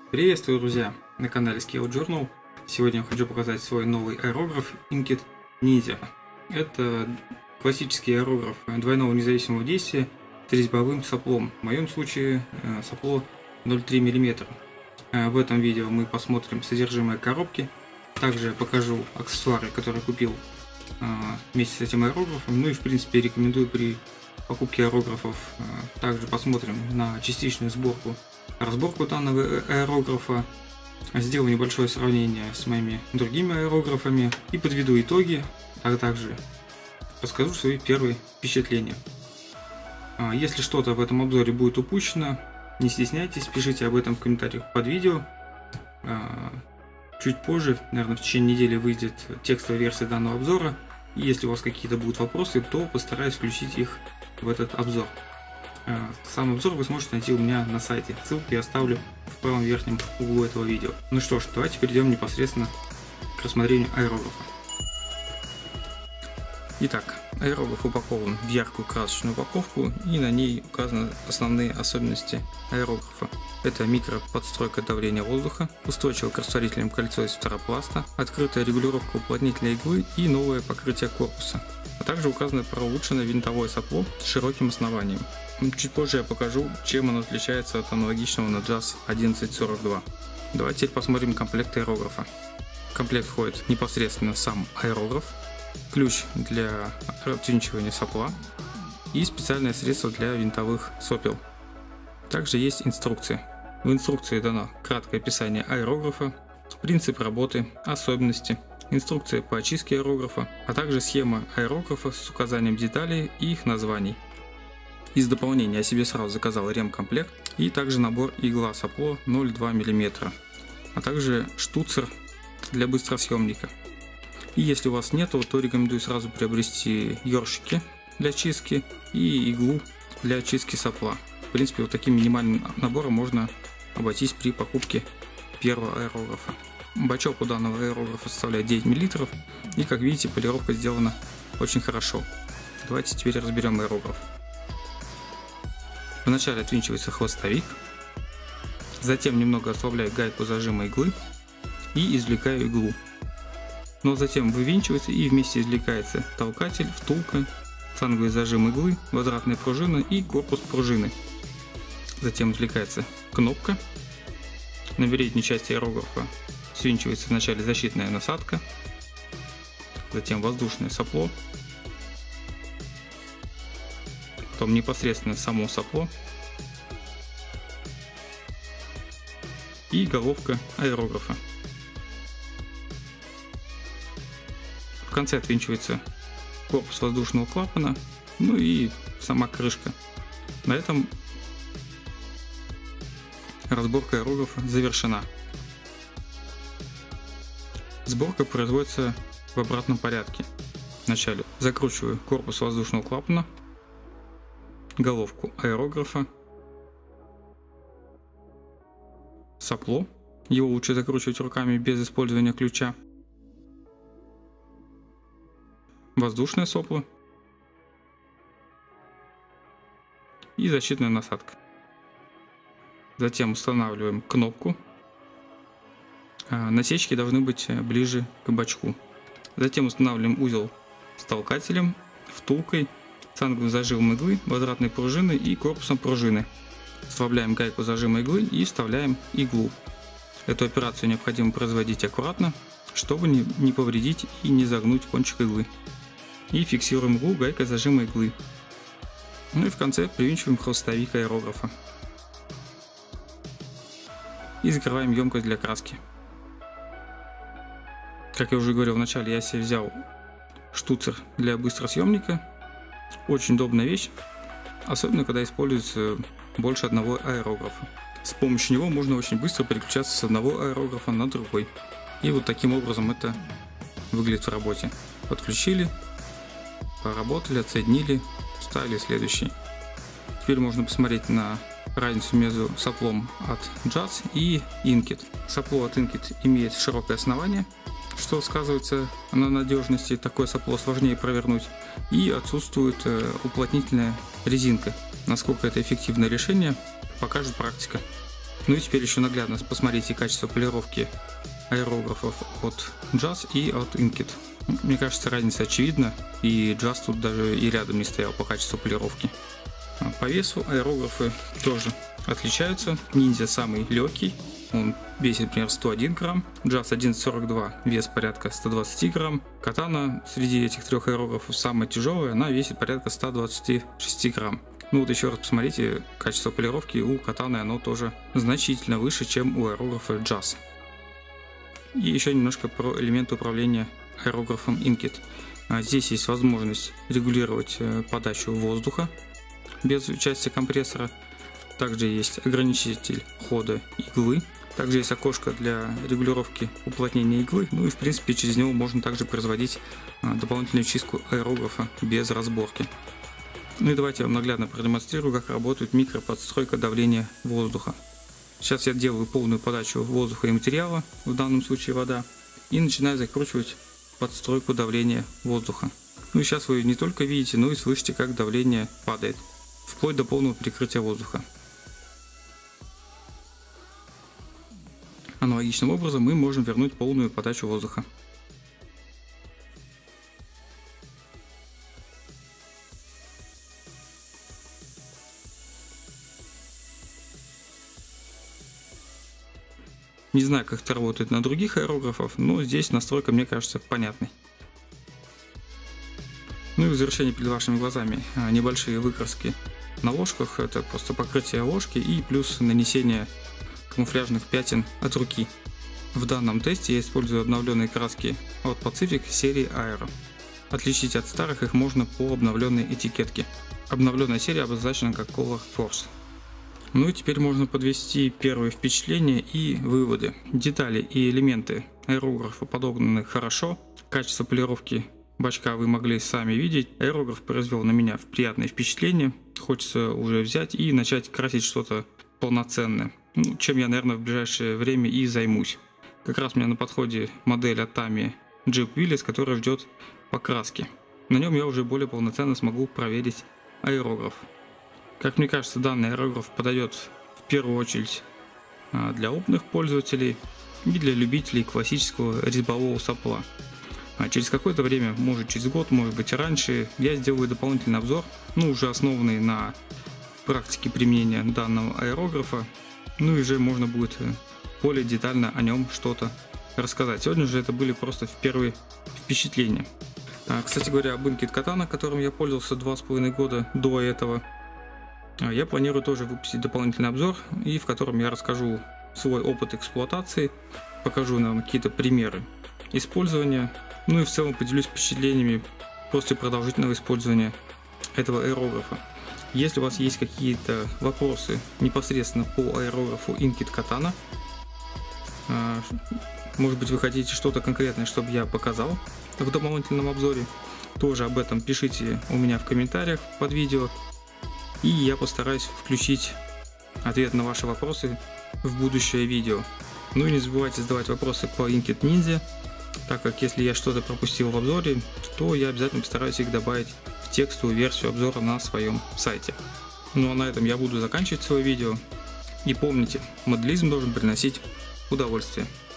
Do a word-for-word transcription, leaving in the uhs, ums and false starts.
Приветствую, друзья, на канале Scale Journal. Сегодня я хочу показать свой новый аэрограф Inkit Ninja. Это классический аэрограф двойного независимого действия с резьбовым соплом. В моем случае сопло ноль целых три миллиметра. В этом видео мы посмотрим содержимое коробки. Также покажу аксессуары, которые купил вместе с этим аэрографом. Ну и в принципе рекомендую при покупке аэрографов. Также посмотрим на частичную сборку, разборку данного аэрографа, сделаю небольшое сравнение с моими другими аэрографами и подведу итоги, а также расскажу свои первые впечатления. Если что-то в этом обзоре будет упущено, не стесняйтесь, пишите об этом в комментариях под видео. Чуть позже, наверное, в течение недели выйдет текстовая версия данного обзора. И если у вас какие-то будут вопросы, то постараюсь включить их в этот обзор. Сам обзор вы сможете найти у меня на сайте. Ссылку я оставлю в правом верхнем углу этого видео. Ну что ж, давайте перейдем непосредственно к рассмотрению аэрографа. Итак, аэрограф упакован в яркую красочную упаковку, и на ней указаны основные особенности аэрографа. Это микроподстройка давления воздуха, устойчивое к растворителям кольцо из фторопласта, открытая регулировка уплотнителя иглы и новое покрытие корпуса. А также указано про улучшенное винтовое сопло с широким основанием. Чуть позже я покажу, чем оно отличается от аналогичного на джаз одиннадцать сорок два. Давайте теперь посмотрим комплект аэрографа. В комплект входит непосредственно сам аэрограф, ключ для отвинчивания сопла и специальное средство для винтовых сопел. Также есть инструкция. В инструкции дано краткое описание аэрографа, принцип работы, особенности, инструкция по очистке аэрографа, а также схема аэрографа с указанием деталей и их названий. Из дополнения я себе сразу заказал ремкомплект и также набор игла сопло ноль целых два миллиметра, а также штуцер для быстросъемника. И если у вас нету, то рекомендую сразу приобрести ёршики для чистки и иглу для очистки сопла. В принципе, вот таким минимальным набором можно обойтись при покупке первого аэрографа. Бачок у данного аэрографа составляет девять миллилитров, и как видите, полировка сделана очень хорошо. Давайте теперь разберем аэрограф. Вначале отвинчивается хвостовик, затем немного ослабляю гайку зажима иглы и извлекаю иглу. Но затем вывинчивается и вместе извлекается толкатель, втулка, цанговый зажим иглы, возвратная пружина и корпус пружины. Затем извлекается кнопка. На передней части аэрографа свинчивается вначале защитная насадка, затем воздушное сопло, потом непосредственно само сопло и головка аэрографа. В конце отвинчивается корпус воздушного клапана, ну и сама крышка. На этом разборка аэрографа завершена. Сборка производится в обратном порядке. Вначале закручиваю корпус воздушного клапана, головку аэрографа, сопло, его лучше закручивать руками без использования ключа, воздушное сопло и защитная насадка. Затем устанавливаем кнопку. Насечки должны быть ближе к бачку. Затем устанавливаем узел с толкателем, втулкой, цанговым зажимом иглы, возвратной пружины и корпусом пружины. Ослабляем гайку зажима иглы и вставляем иглу. Эту операцию необходимо производить аккуратно, чтобы не повредить и не загнуть кончик иглы. И фиксируем иглу гайкой зажима иглы. Ну и в конце привинчиваем хвостовик аэрографа. И закрываем емкость для краски. Как я уже говорил в начале, я себе взял штуцер для быстросъемника. Очень удобная вещь, особенно когда используется больше одного аэрографа. С помощью него можно очень быстро переключаться с одного аэрографа на другой. И вот таким образом это выглядит в работе. Подключили, поработали, отсоединили, вставили следующий. Теперь можно посмотреть на разницу между соплом от джаз и Inkit. Сопло от Inkit имеет широкое основание, что сказывается на надежности. Такое сопло сложнее провернуть, и отсутствует уплотнительная резинка. Насколько это эффективное решение, покажет практика. Ну и теперь еще наглядно посмотрите качество полировки аэрографов от джаз и от Inkit. Мне кажется, разница очевидна, и джаз тут даже и рядом не стоял по качеству полировки. По весу аэрографы тоже отличаются. Ниндзя самый легкий, он весит, например, сто один грамм, джаз одиннадцать сорок два, вес порядка ста двадцати грамм. Катана среди этих трех аэрографов самая тяжелая, она весит порядка ста двадцати шести грамм. Ну вот еще раз посмотрите, качество полировки у катаны оно тоже значительно выше, чем у аэрографа джаз. И еще немножко про элементы управления аэрографом Inkit. Здесь есть возможность регулировать подачу воздуха без участия компрессора. Также есть ограничитель хода иглы. Также есть окошко для регулировки уплотнения иглы. Ну и в принципе через него можно также производить дополнительную чистку аэрографа без разборки. Ну и давайте я вам наглядно продемонстрирую, как работает микроподстройка давления воздуха. Сейчас я делаю полную подачу воздуха и материала, в данном случае вода, и начинаю закручивать подстройку давления воздуха. Ну и сейчас вы не только видите, но и слышите, как давление падает, вплоть до полного перекрытия воздуха. Аналогичным образом мы можем вернуть полную подачу воздуха. Не знаю, как это работает на других аэрографах, но здесь настройка, мне кажется, понятной. Ну и в завершение перед вашими глазами небольшие выкраски на ложках. Это просто покрытие ложки и плюс нанесение камуфляжных пятен от руки. В данном тесте я использую обновленные краски от Pacific серии Aero. Отличить от старых их можно по обновленной этикетке. Обновленная серия обозначена как Color Force. Ну и теперь можно подвести первые впечатления и выводы. Детали и элементы аэрографа подогнаны хорошо. Качество полировки бачка вы могли сами видеть. Аэрограф произвел на меня приятное впечатление. Хочется уже взять и начать красить что-то полноценное. Ну, чем я, наверное, в ближайшее время и займусь. Как раз у меня на подходе модель от Tamiya Jeep Willys, которая ждет покраски. На нем я уже более полноценно смогу проверить аэрограф. Как мне кажется, данный аэрограф подойдет в первую очередь для опытных пользователей и для любителей классического резьбового сопла. А через какое-то время, может через год, может быть и раньше, я сделаю дополнительный обзор, ну уже основанный на практике применения данного аэрографа. Ну и уже можно будет более детально о нем что-то рассказать. Сегодня же это были просто первые впечатления. Кстати говоря, об Inkit Katana, которым я пользовался два с половиной года до этого, я планирую тоже выпустить дополнительный обзор, и в котором я расскажу свой опыт эксплуатации, покажу нам какие-то примеры использования, ну и в целом поделюсь впечатлениями после продолжительного использования этого аэрографа. Если у вас есть какие-то вопросы непосредственно по аэрографу Inkit Katana, может быть вы хотите что-то конкретное, чтобы я показал в дополнительном обзоре, тоже об этом пишите у меня в комментариях под видео. И я постараюсь включить ответ на ваши вопросы в будущее видео. Ну и не забывайте задавать вопросы по Inkit Ninja, так как если я что-то пропустил в обзоре, то я обязательно постараюсь их добавить в текстовую версию обзора на своем сайте. Ну а на этом я буду заканчивать свое видео. И помните, моделизм должен приносить удовольствие.